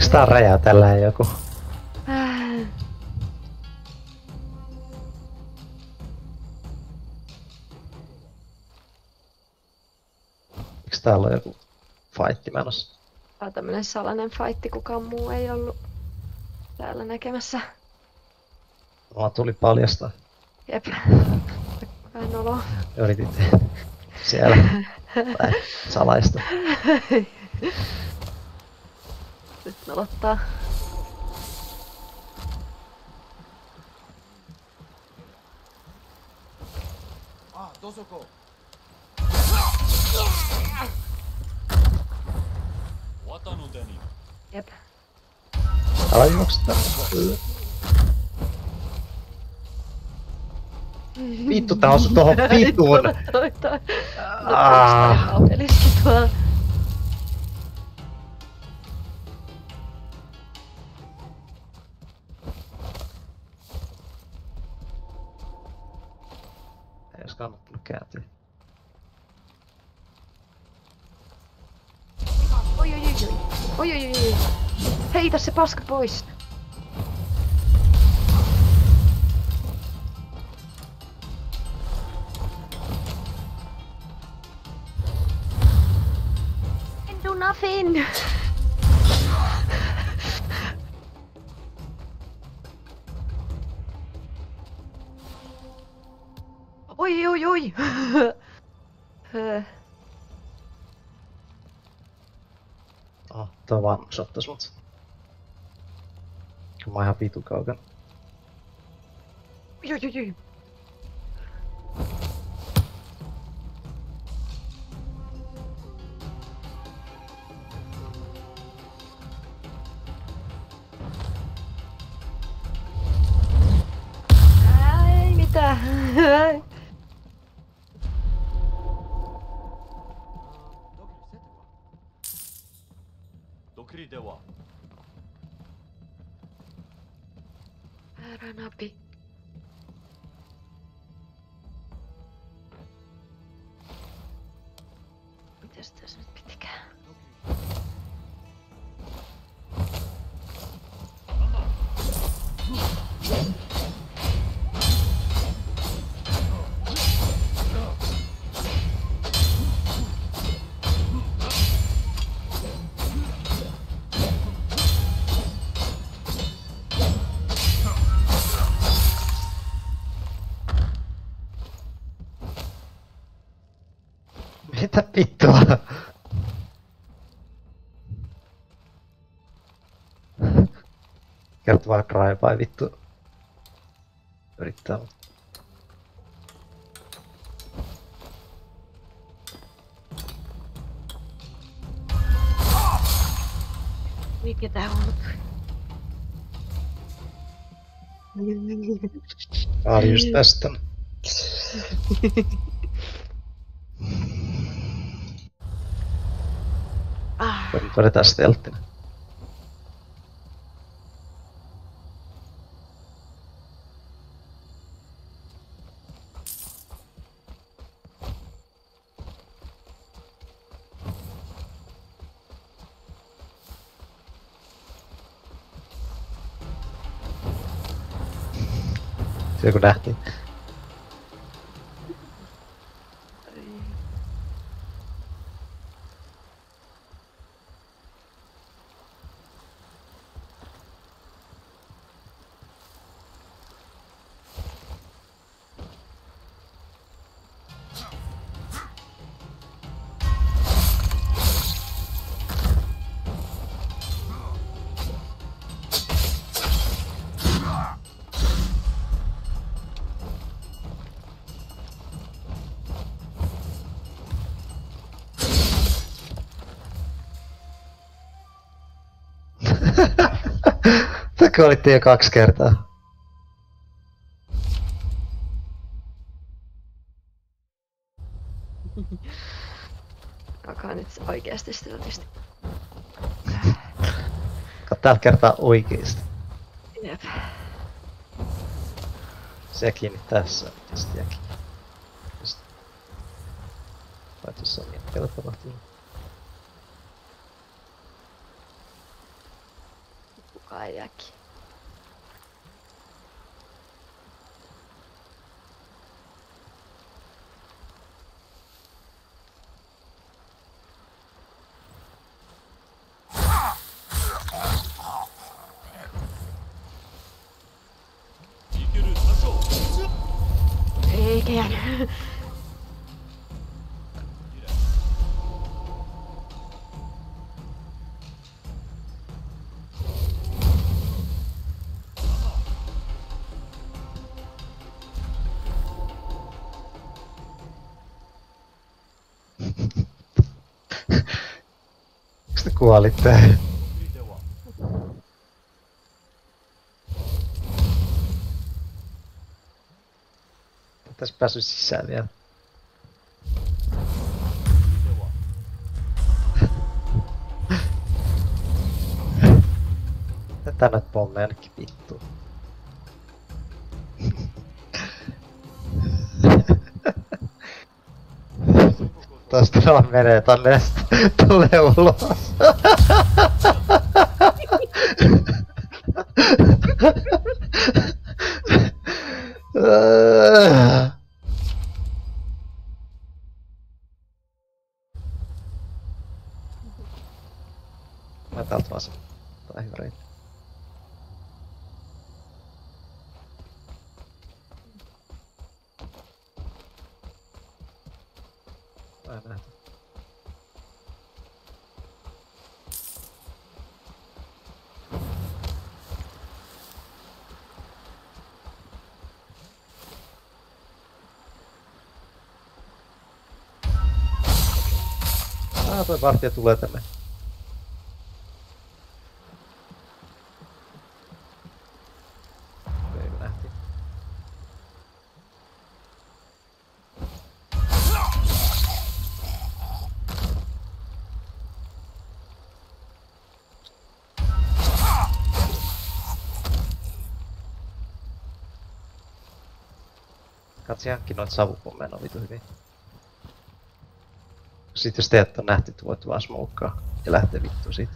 Eiks tää räjäytellä joku? Eiks täällä ole joku fightti menossa? Tää on tämmönen salainen fightti, kukaan muu ei ollut täällä näkemässä. Mulla tuli paljastaa. Jep. Vähän noloa. Yritit siellä tai salaista. Nyt nolottaa. Dosoko. Watanuteni. Jep. Älä juoksta. Vittu, tää osui tohon vituun. Toi. No peliski tuolla. Ei ois kannattanut kääntyä. Oi. Heitä se paska pois. Didn't do nothing. Oi. Tuo vanhus ottais mut. Mä oon ihan vitu kaukana. Oi. Ai mitä? Dokri dewa. Väärä napi. Mitäs tässä nyt pitikään? Mitä vittua? Kertoo vaan drive vittu. Yrittää. Mikä tää on? Just tästä. Vedetään stelttinä. Se kun nähtiin. Täkö olitte jo 2 kertaa? Alkaa nyt oikeasti stiltisti. Tällä kertaa oikeesti. Jep. Se kiinni tässä. Kestiäkin. Vai tuossa on mitä tapahtuu. Kaijakin. Ei käynyt. Miksi te kuolitte? Tässä päässyt sisään vielä. Tänne pommeja ainakin vittu. Tosta vaan menee tonne ja sit tulee ulos. Mä täältä vaan se. Tää on hyvä reitti. Mä en nähty. Toi vartija tulee tänne. Ei me nähtiin. Katsi hankki noita savupommeja, on vitu hyvin. Sitten jos teidät on nähty, että voit vaan smoukkaa ja lähtee vittu siitä.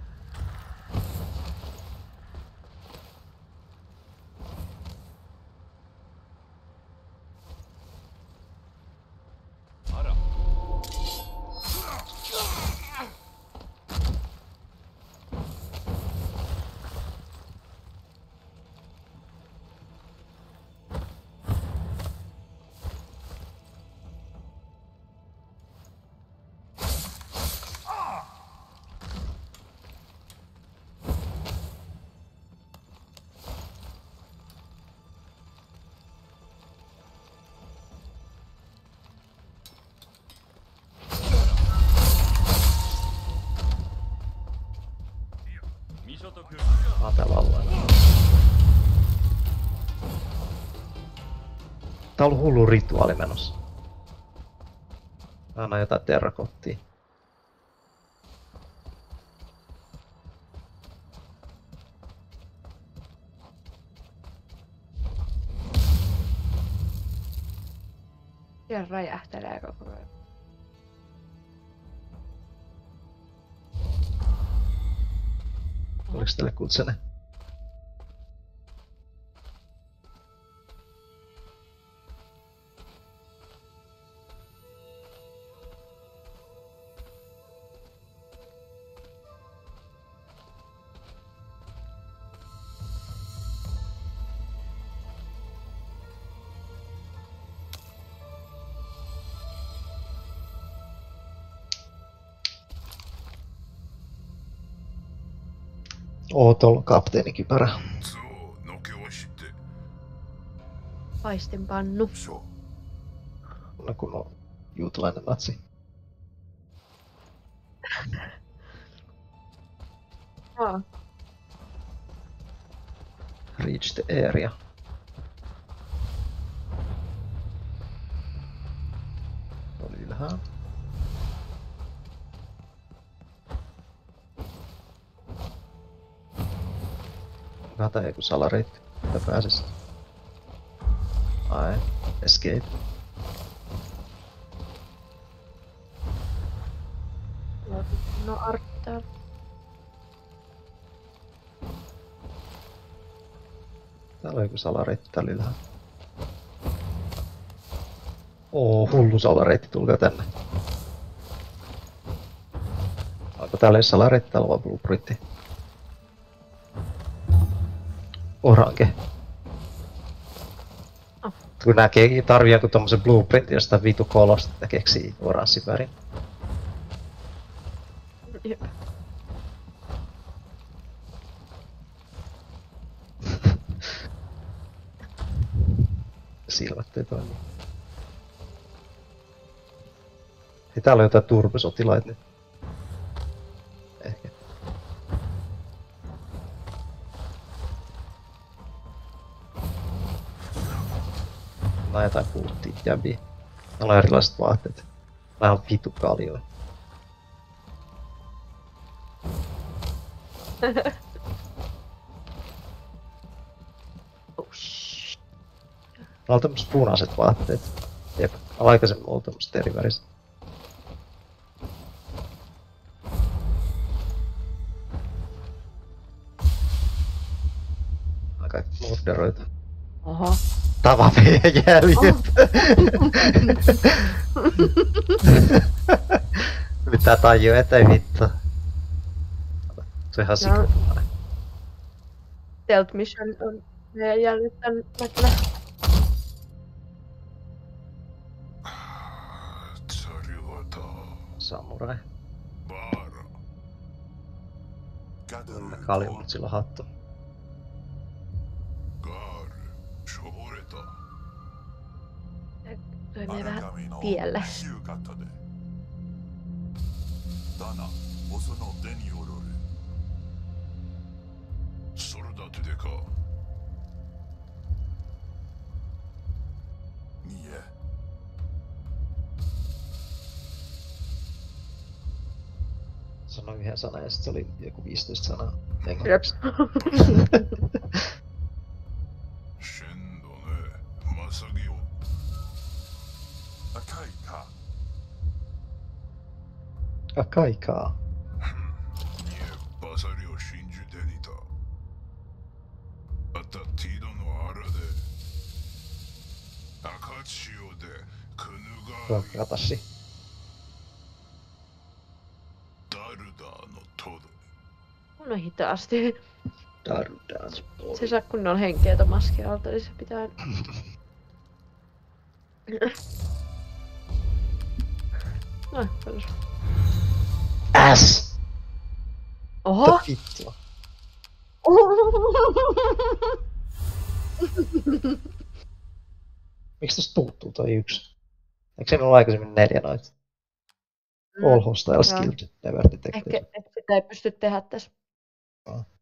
Mä oon täällä alueella. Tää on ollut hullu rituaali menossa. Mä annan jotain terrakottia. Siellä räjähtelee koko ajan. Oliko teille kutsene? Outolla kapteenikypärä. Paistinpannu. No kun on juutalainen natsi. Reach the area. Oli ylhäällä. Kata joku salareitti, että pääsis. Ai, escape. No arttaa. Täällä on joku salareitti täällä ylhäällä. Hullu salareitti, tulkaa tänne. Onko täällä ei salareitti, täällä on vaan blueprintti. Orange. Oh. Kun näkee, tarvii joku tommosen blueprintin jostain vitu kolosta, että keksii oranssivärin. Jep. Silmät ei toimi. Ei täällä on jotain turpesotilaita nyt. Ehkä. Mä jotain puhuttiin jäbiä. Täällä on erilaiset vaatteet. Mä oon vitu kaljoja. Oh, shh. Täällä on tämmöset punaiset vaatteet. Jep, aikaisemmin on ollut tämmöset eri väriset. Kaikki murderoita. Oho. Tavapien jäljet. Mitä tajuu eteen vittu. Se on ihan sikana. Stealth Mission on meidän jäljet tän mäkillä. Samurai. Vaara. Kalju, mut sillä on hattu. Toi menee vähän tielle. だな、遅の手による。それだってでか。にえ。 Sanoin yhden sanan ja sit se oli joku 15 sanaa. Jeps. シェンドね、マサギを。赤いか。 Akaikaa. にえ、バサリを信じていた。あったティードのあらで。赤潮で、クヌガー。 Ratashi. ダルダーのトド。 Kun on hitaasti. Darudan. Se saa kunnon henkeä ton maskin alta, niin se pitää... No, perus. S! Oho! Mitä vittua? Miksi tosta puuttuu toi yksi? Eikö se ollut aikaisemmin 4 noita? All hostile skilled, never detected. Ehkä sitä ei pysty tehdä tässä. Ah.